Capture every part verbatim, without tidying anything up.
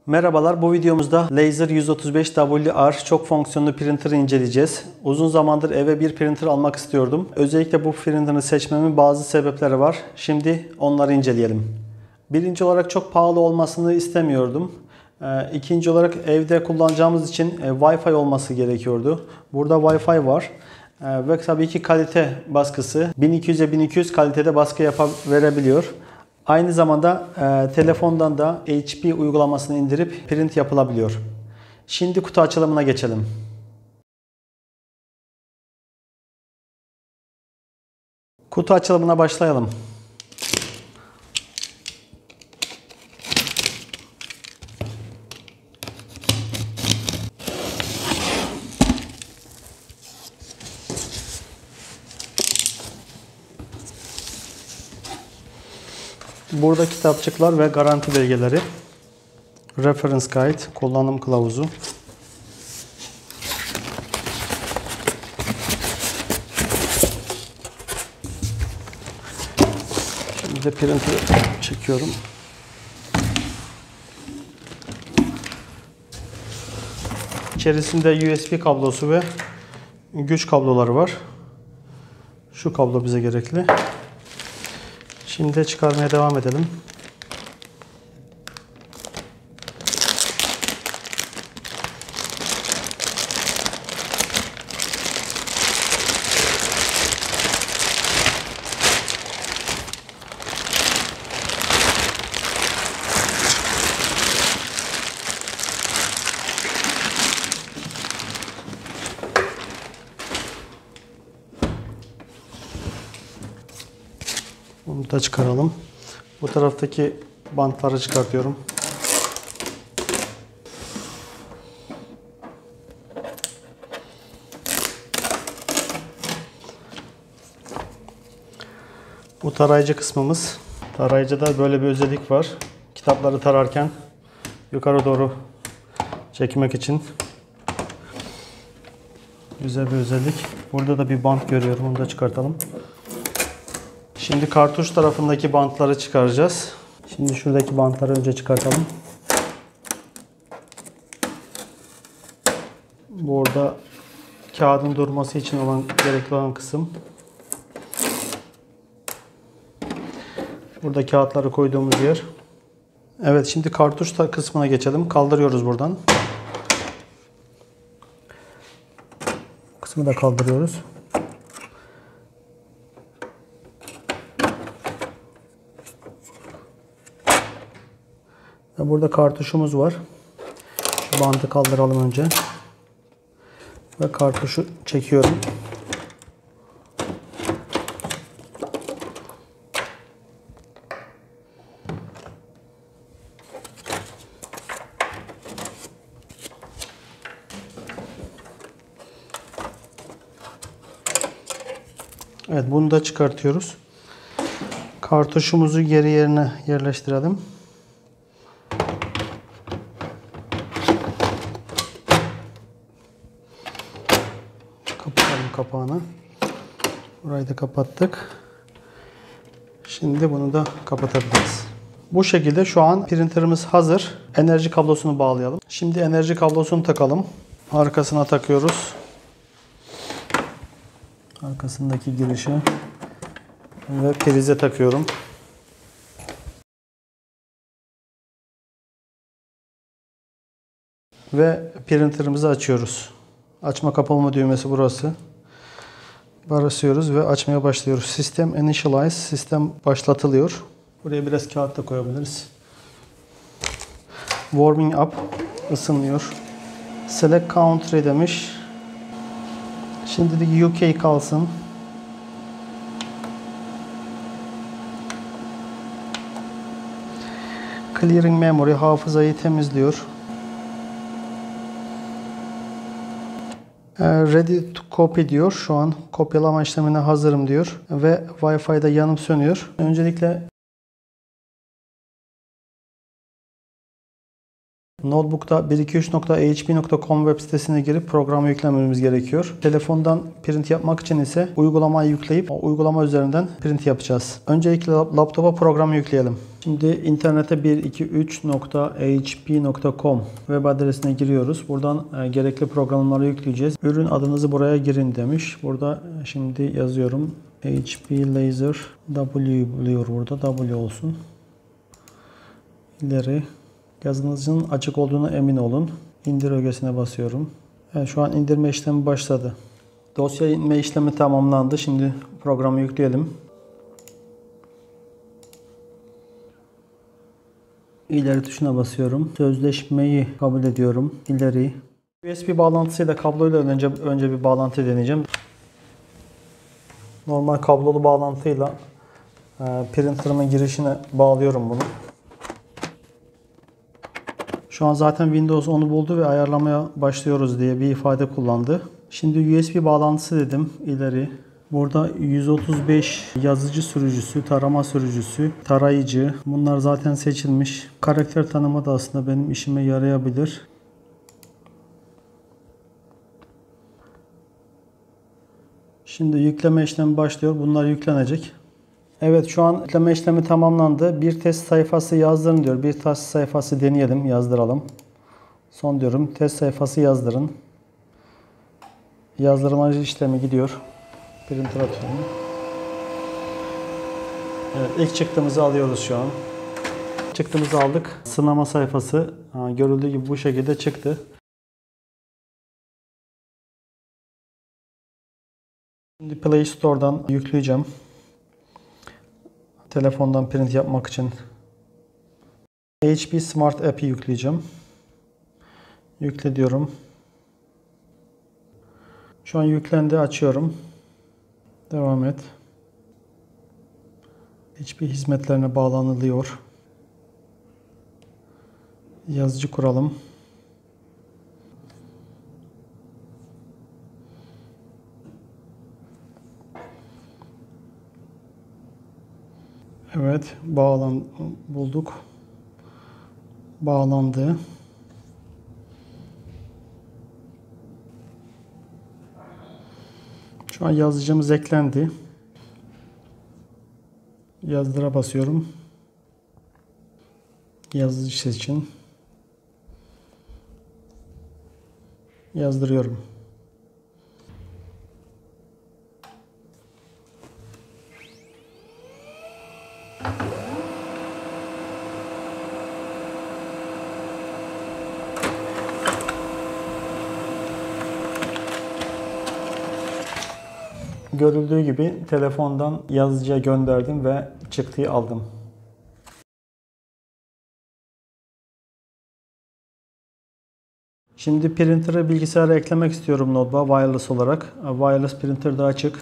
Merhabalar, bu videomuzda Laser yüz otuz beş W R çok fonksiyonlu printer inceleyeceğiz. Uzun zamandır eve bir printer almak istiyordum. Özellikle bu printer'ı seçmemin bazı sebepleri var. Şimdi onları inceleyelim. Birinci olarak çok pahalı olmasını istemiyordum. İkinci olarak evde kullanacağımız için Wi-Fi olması gerekiyordu. Burada Wi-Fi var. Ve tabii ki kalite baskısı bin iki yüz'e bin iki yüz kalitede baskı yapabiliyor. Aynı zamanda e, telefondan da H P uygulamasını indirip print yapılabiliyor. Şimdi kutu açılımına geçelim. Kutu açılımına başlayalım. Burada kitapçıklar ve garanti belgeleri, reference guide, kullanım kılavuzu, şimdi de printer'ı çekiyorum. İçerisinde U S B kablosu ve güç kabloları var. Şu kablo bize gerekli. Şimdi çıkarmaya devam edelim. Bunu da çıkaralım. Bu taraftaki bantları çıkartıyorum. Bu tarayıcı kısmımız. Tarayıcıda böyle bir özellik var. Kitapları tararken yukarı doğru çekmek için güzel bir özellik. Burada da bir bant görüyorum. Onu da çıkartalım. Şimdi kartuş tarafındaki bantları çıkaracağız. Şimdi şuradaki bantları önce çıkartalım. Burada kağıdın durması için olan gerekli olan kısım. Burada kağıtları koyduğumuz yer. Evet, şimdi kartuş kısmına geçelim. Kaldırıyoruz buradan. Bu kısmı da kaldırıyoruz. Burada kartuşumuz var. Şu bandı kaldıralım önce. Ve kartuşu çekiyorum. Evet, bunu da çıkartıyoruz. Kartuşumuzu geri yerine yerleştirelim. Kapatalım kapağını. Burayı da kapattık. Şimdi bunu da kapatabiliriz. Bu şekilde şu an printerimiz hazır. Enerji kablosunu bağlayalım. Şimdi enerji kablosunu takalım. Arkasına takıyoruz. Arkasındaki girişi ve prize takıyorum. Ve printerimizi açıyoruz. Açma kapama düğmesi burası. Basıyoruz ve açmaya başlıyoruz. System initialize, sistem başlatılıyor. Buraya biraz kağıt da koyabiliriz. Warming up, ısınıyor. Select country demiş. Şimdi de U K kalsın. Clearing memory, hafızayı temizliyor. Ready to copy diyor. Şu an kopyalama işlemine hazırım diyor. Ve Wi-Fi'de yanıp sönüyor. Öncelikle Notebook'ta bir iki üç nokta h p nokta com web sitesine girip programı yüklememiz gerekiyor. Telefondan print yapmak için ise uygulamayı yükleyip o uygulama üzerinden print yapacağız. Öncelikle laptopa programı yükleyelim. Şimdi internete bir iki üç nokta h p nokta com web adresine giriyoruz. Buradan e, gerekli programları yükleyeceğiz. Ürün adınızı buraya girin demiş. Burada şimdi yazıyorum. H P Laser W buluyor burada. W olsun. İleri. Yazınızın açık olduğuna emin olun. İndir ögesine basıyorum. Evet, şu an indirme işlemi başladı. Dosya inme işlemi tamamlandı. Şimdi programı yükleyelim. İleri tuşuna basıyorum. Sözleşmeyi kabul ediyorum. İleri. U S B bağlantısıyla kabloyla önce önce bir bağlantı deneyeceğim. Normal kablolu bağlantıyla e, printer'ımın girişine bağlıyorum bunu. Şu an zaten Windows onu buldu ve ayarlamaya başlıyoruz diye bir ifade kullandı. Şimdi U S B bağlantısı dedim. İleri. Burada yüz otuz beş yazıcı sürücüsü, tarama sürücüsü, tarayıcı. Bunlar zaten seçilmiş. Karakter tanıma da aslında benim işime yarayabilir. Şimdi yükleme işlemi başlıyor. Bunlar yüklenecek. Evet, şu an yükleme işlemi tamamlandı. Bir test sayfası yazdırın diyor. Bir test sayfası deneyelim, yazdıralım. Son diyorum. Test sayfası yazdırın. Yazdırma işlemi gidiyor. Printer atıyorum. Evet, ilk çıktığımızı alıyoruz şu an. Çıktığımızı aldık. Sınama sayfası ha, görüldüğü gibi bu şekilde çıktı. Şimdi Play Store'dan yükleyeceğim. Telefondan print yapmak için H P Smart App'i yükleyeceğim. Yükle diyorum. Şu an yüklendi. Açıyorum. Devam et. H P hizmetlerine bağlanılıyor. Yazıcı kuralım. Evet, bağlan bulduk. Bağlandı. Şu an yazıcımız eklendi. Yazdıra basıyorum. Yazıcı seçin. Yazdırıyorum. Görüldüğü gibi telefondan yazıcıya gönderdim ve çıktıyı aldım. Şimdi printer'ı bilgisayara eklemek istiyorum Nodeba wireless olarak. Wireless printer da açık.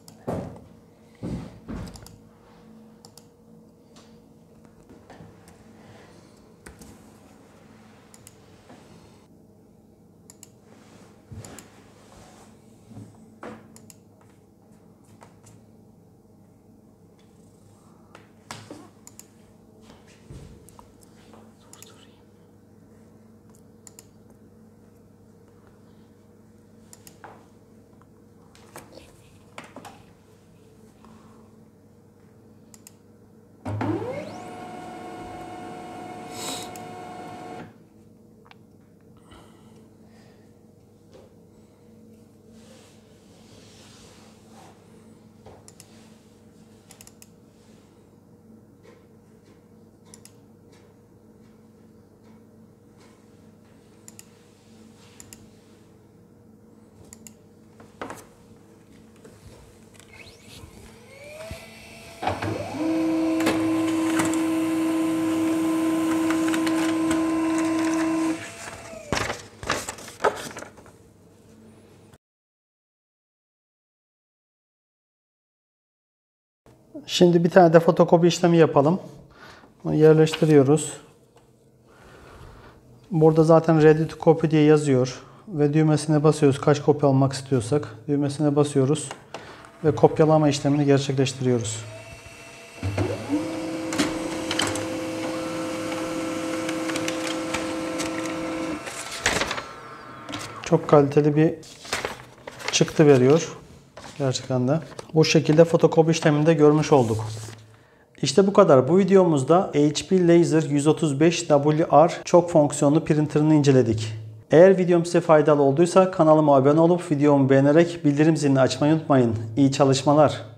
Şimdi bir tane de fotokopi işlemi yapalım. Yerleştiriyoruz. Burada zaten Ready to Copy diye yazıyor. Ve düğmesine basıyoruz. Kaç kopya almak istiyorsak. Düğmesine basıyoruz. Ve kopyalama işlemini gerçekleştiriyoruz. Çok kaliteli bir çıktı veriyor. Gerçekten de. Bu şekilde fotokopi işlemini de görmüş olduk. İşte bu kadar. Bu videomuzda H P Laser yüz otuz beş W R çok fonksiyonlu printerını inceledik. Eğer videom size faydalı olduysa kanalıma abone olup videomu beğenerek bildirim zilini açmayı unutmayın. İyi çalışmalar.